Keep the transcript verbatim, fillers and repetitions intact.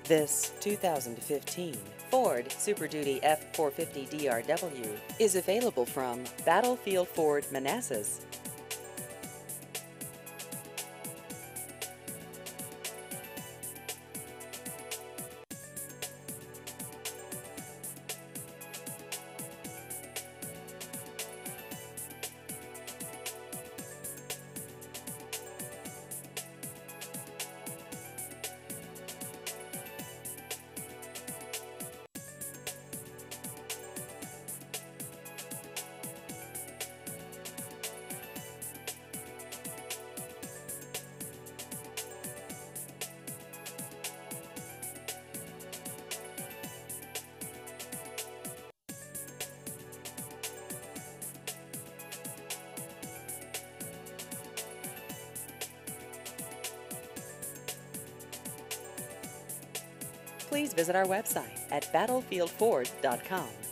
This two thousand fifteen Ford Super Duty F four fifty D R W is available from Battlefield Ford Manassas. Please visit our website at battlefield ford dot com.